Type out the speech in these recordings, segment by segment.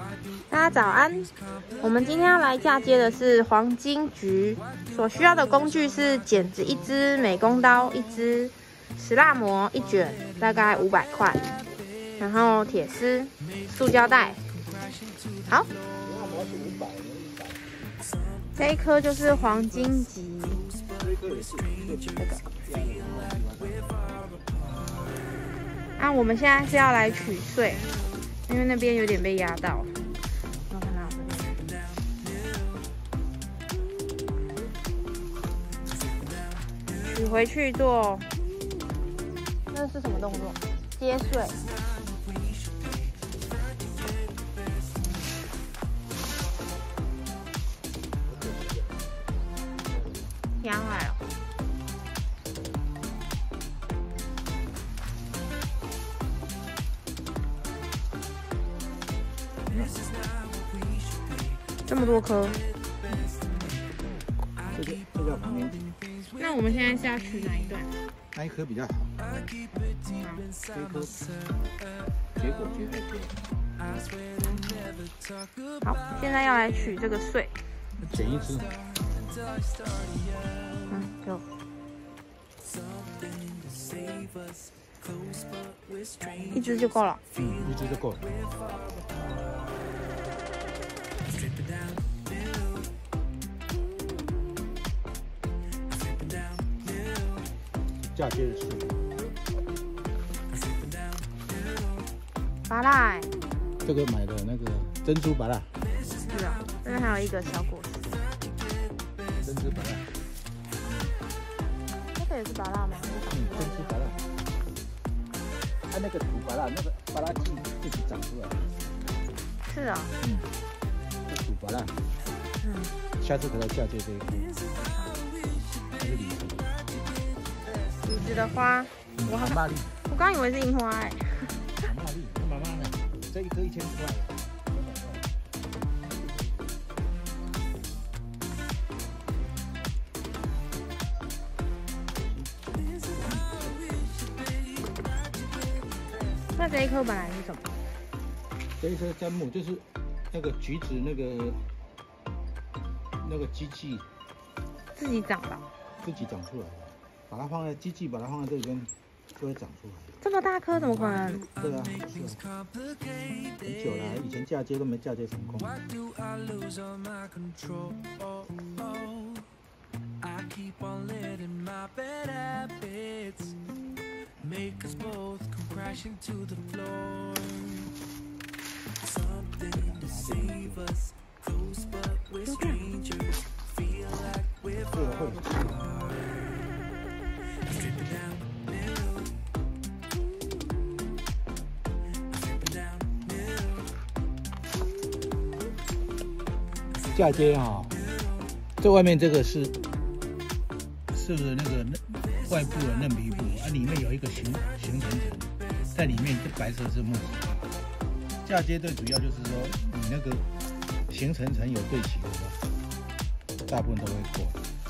大家早安！我们今天要来嫁接的是黄金菊，所需要的工具是剪子1支、美工刀1支、石蜡膜1卷，大概500块，然后铁丝、塑胶袋。好，这一颗就是黄金菊。啊，我们现在是要来取穗，因为那边有点被压到。取回去做，那是什么动作？接穗。压来了。这么多颗。 这个旁边。 那我们现在是要取哪一段？ 那一颗比较好。这一颗结果结在这。 好，现在要来取这个穗。 剪1支。 有。1支就够了。 1支就够了。嫁接的是芭乐， 这个买的那个珍珠芭乐。 是啊，这边还有一个小果实。 珍珠芭乐。 这个也是芭乐吗？ 珍珠芭乐。它那个土芭乐，那个芭乐茎自己长出来的。 是啊。 这土芭乐。下次可以嫁接这一颗。这是李子。 李子的花，我刚以为是樱花哎。 妈妈粒，妈妈呢？这一颗1000块。 那这一颗本来是什么？ 这一颗砧木就是那个橘子那个机器自己长的， 自己长出来的。把它放在机器，把它放在这边，就会长出来。 这么大颗怎么可能？ 对啊，是啊，很久了，以前嫁接都没嫁接成功。这个会。嫁接这外面这个是那个外部的嫩皮部啊，里面有一个形成层，在里面这白色是木头。嫁接最主要就是说，你那个形成层有对齐的话，大部分都会过。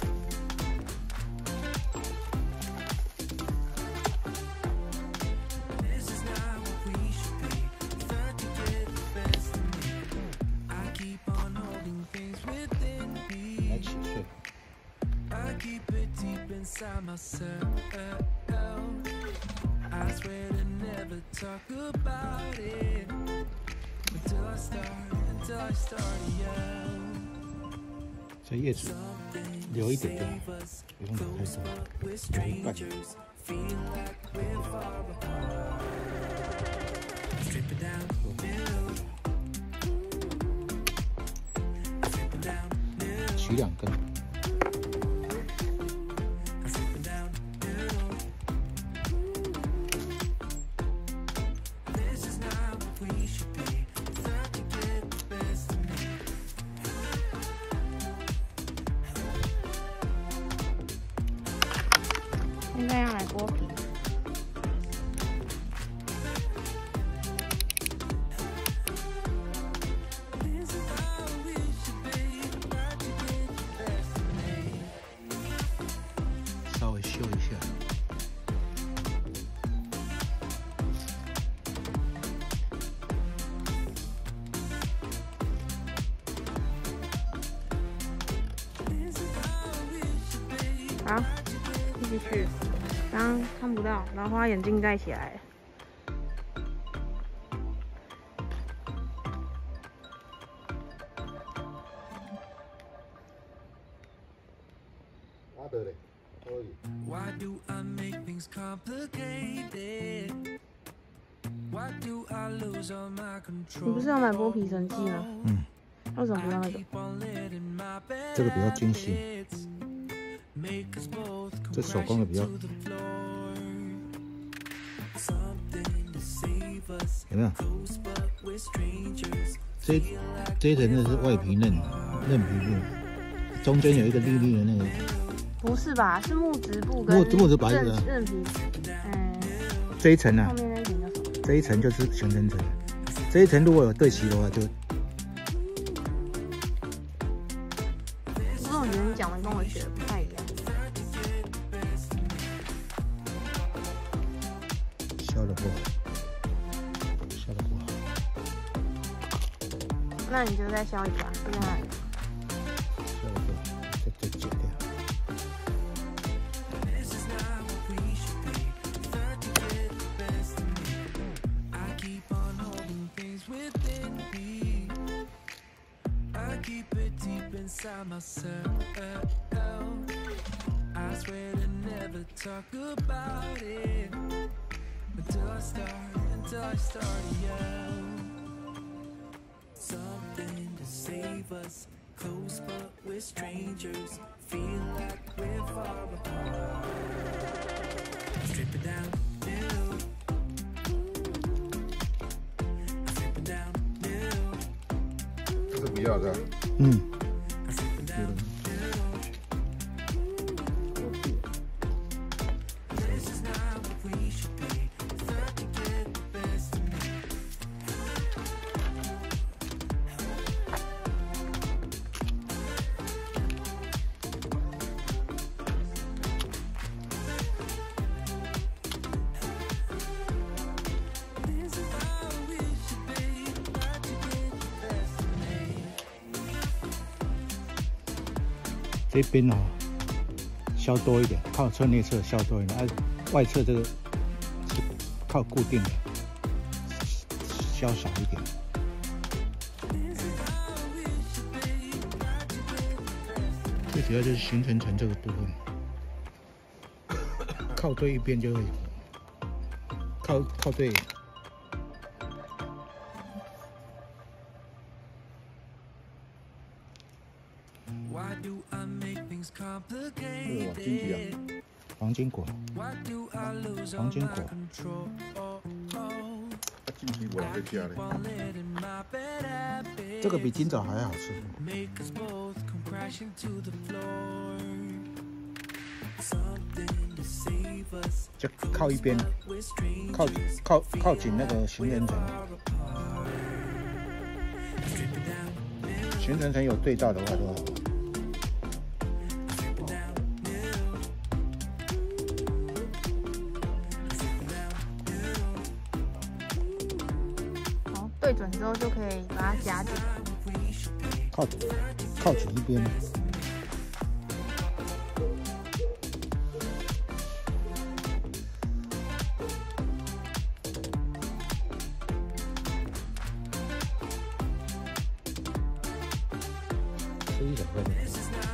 所以叶子留一点就好，不用留太多，留一半。取2根。 现在要来剥皮。 稍微修一下。 好，继续。刚刚看不到，然后把眼镜戴起来。 Why do I make things complicated? Why do I lose all my control? 你不是要买剥皮神器吗？ 嗯， 为什么不要那个？ 这个比较精细，这手工的比较，有没有？这一层的是外皮嫩皮布，中间有一个绿绿的那个。 不是吧？是木质布跟木质白的韧皮。 这一层啊， 后面那一层叫什么？ 这一层就是行程层，这一层如果有对齐的话就。 不过我觉得你讲的跟我学的不太一样。 削的不好，削的不好。 那你就再削一把，就在那里。 削的不好，再剪掉。 Inside myself, I swear to never talk about it until I start yell. Something to save us, close but we're strangers, feel like we're far apart. Strip it down, new. Strip it down, new. 这是不要的。 这边哦，削多一点，靠侧内侧削多一点，外侧这个是靠固定的，削少一点。最主要就是形成层这个部分，靠对一边就会有，靠对。黄金果，黄金果， 金鸡果在家里， 这个比金枣还好吃。就靠一边，靠紧那个行人层，行人层有对到的话都好。 对准之后就可以把它夹紧， 靠紧一边。吃一小块的。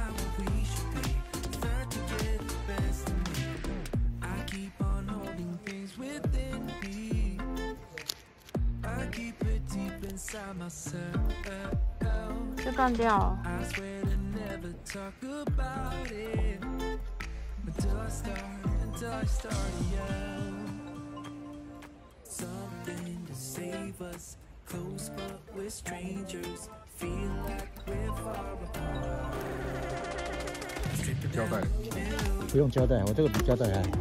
就断掉了。 胶带不用胶带，我这个比胶带还好。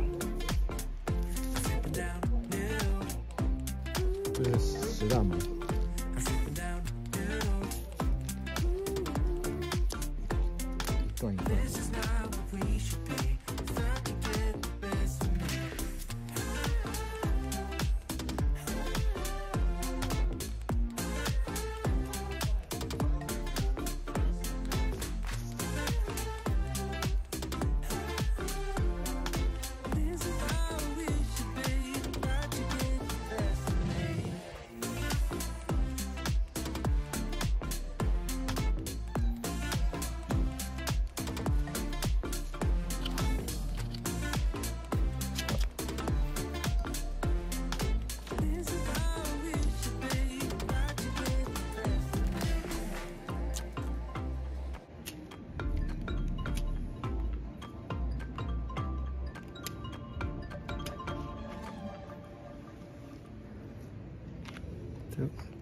这个10大枚。一段一段。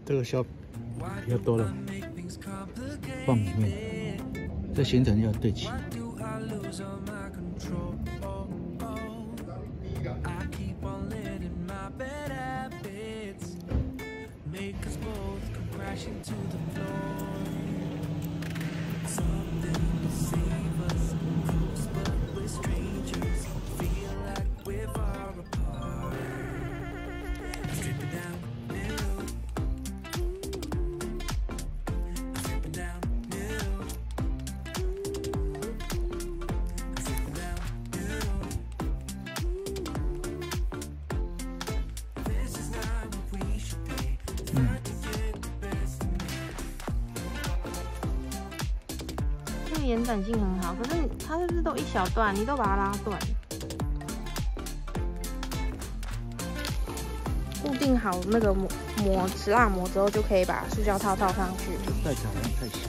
这个削比较多了，放里面，这行程要对齐。 这个延展性很好，可是它是不是都一小段？你都把它拉断。固定好那个石蜡膜之后，就可以把塑胶套套上去。 带起来好像太小。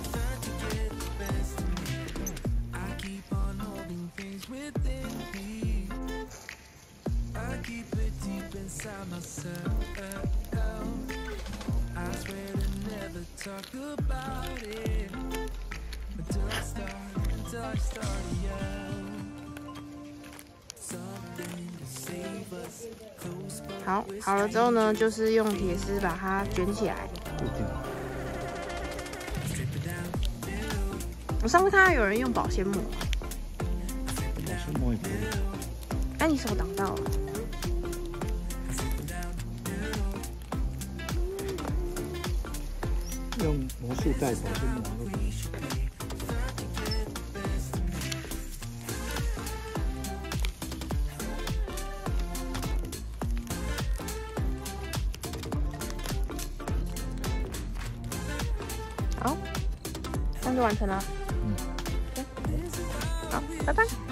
好了之后呢，就是用铁丝把它卷起来。我上次看到有人用保鲜膜， 保鲜膜也可以。 哎，你手挡到了。 用魔术袋、保鲜膜都可以。 好，这样就完成了。好，拜拜。